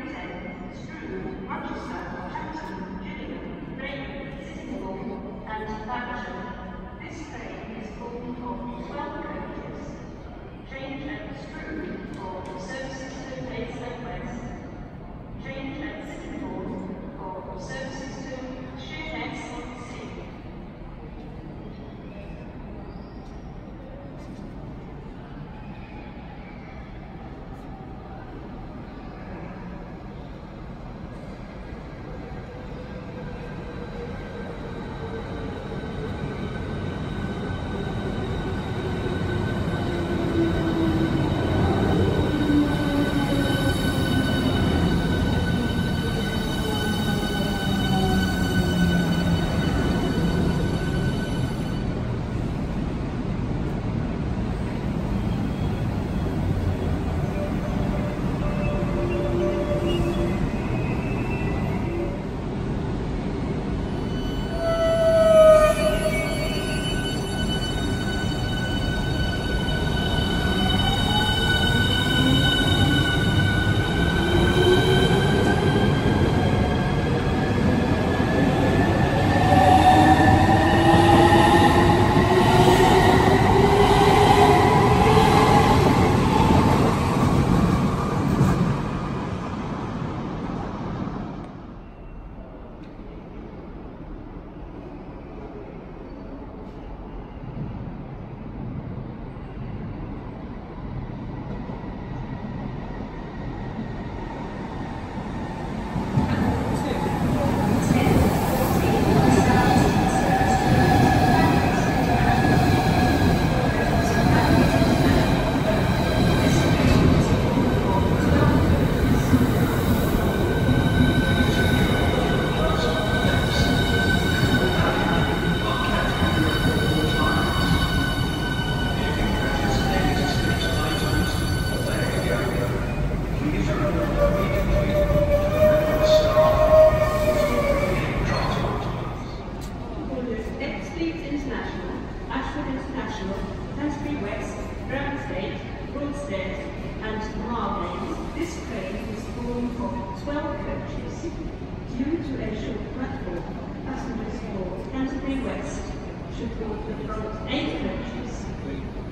This train is formed of 12 coaches. Change at Stratford for services to Maidstone West. Change at Stratford for services to Sheerness-on-Sea. And Margate, this train is formed of 12 coaches. Due to a short platform, passengers for Canterbury West should board the front 8 coaches.